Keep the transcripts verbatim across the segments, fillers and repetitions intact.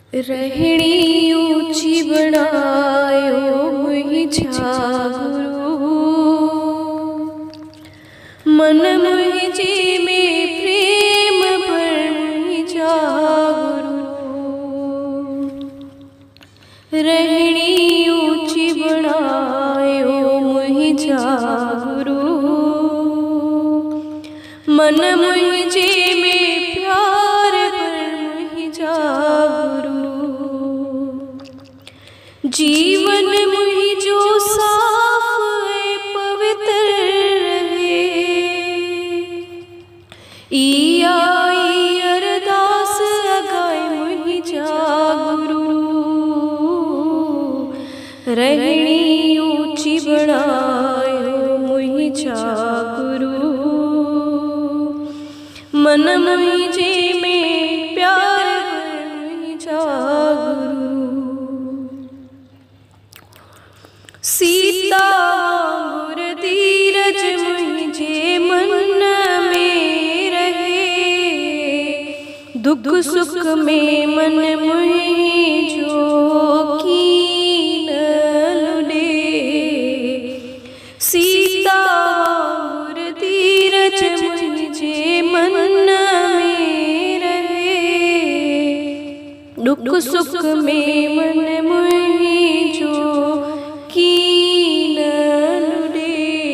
रहणी ऊंची बनायो मुझा गुरु, मन मुझे में प्रेम भर मुझा गुरु। रहणी ऊंची बनायो मुझा गुरु, मन मुझे में प्यार भर मुझा गुरु। जीवन मुझो साफ है पवित्र रहे, इया ई अरदास अगाए मुझा गुरु। रहणी ऊंची बनायो मुझा गुरु, मन मुझे में प्यार मुझा गुरु। सीता गुर धीरज मुझे मन में रहे, दुख सुख में मन मुझो कीन लुडे। सीता गुर धीरज मुझे मन में रहे, दुख सुख में मन मुझो कीन लुडे।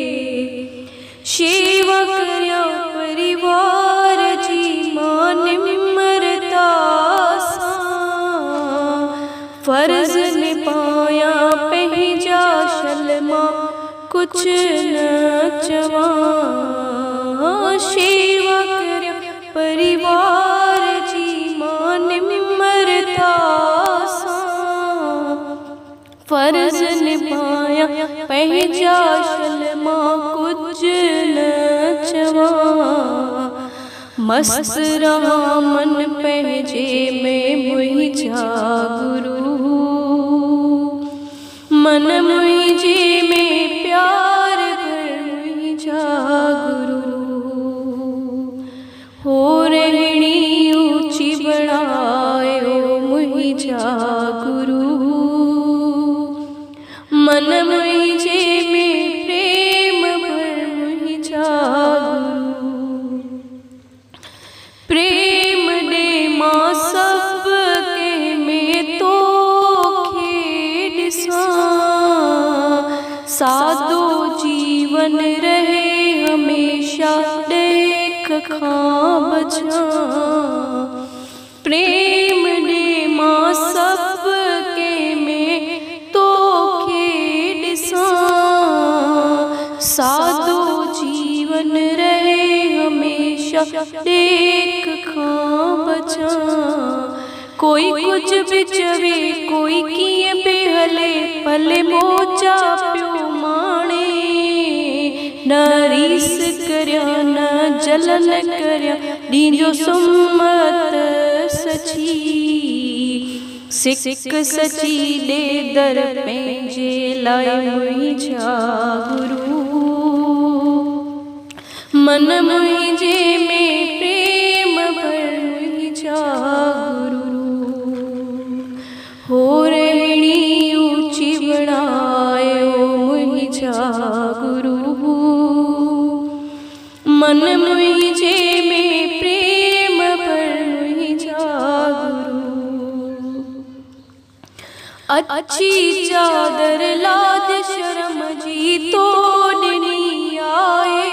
सेवा करया परिवार जी मान निम्रता सा, फर्ज निभाया पहजा शलमा कुछ न चवा। सेवा करया परिवार जी मान निम्रता सा, फर्ज निभाया पहजा शलमा कुछ न चवा। मस्त रहा मन पहजे में मुझा गुरु, मन मुझे में प्यार भर मुझा गुरु। हो रहणी ऊंची बनायो मुझा गुरु, मन मुझे में प्रेम भर मुझा गुरु। प्रेम दे मां सब के में तो खेड सा, सादो जीवन रहे हमेशा देख खां बचा। प्रेम दे मां सब के में तो खेड सा, सादो जीवन रहे हमेशा देख खां बचा। कोई कुछ बिचवे कोई किए बेहले, पले मोचा प्यो माणे। न रीस करया न जलन करया, दीजो सुमत सची। सिक सची दे दर पेंजे लाए मुझा गुरु, मन मुझे में प्रेम भर मुझा गुरु। हो रहणी ऊंची बनायो मुझा गुरु, मन मुझे में प्रेम भर मुझा गुरु। अच्छी चादर लाद शर्म जी तोड़नी आए,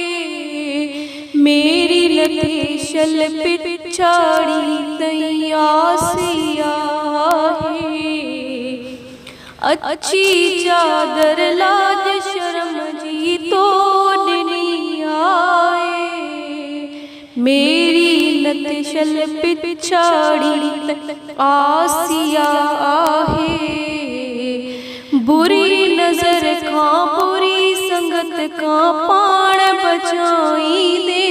मेरी लते शल पिछाड़ी तैयासिया है। अच्छी चादर लाद शर्म जी तोड़नी आए, मेरी लत शल पिछाड़ी आसिया आहे। बुरी नजर का बुरी संगत का पाण बचाई दे,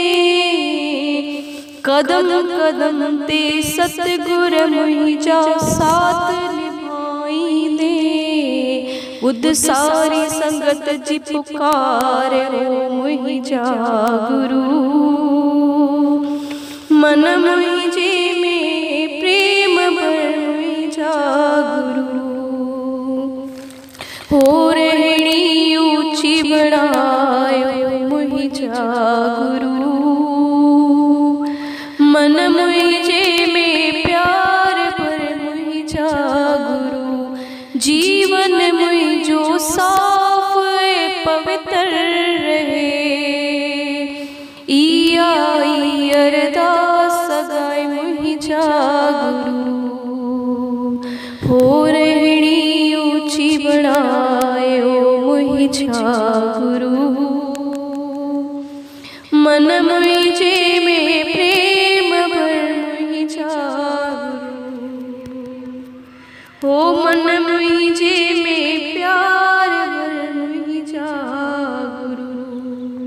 कदम कदम ते सतगुर मुझा साथ निभाई दे। बुद्ध सारी संगत जी पुकार हो मुझा गुरु, मन मुझे में प्रेम भर मन मुझे में प्रेम भर मुझे जागरू, हो मन मुझे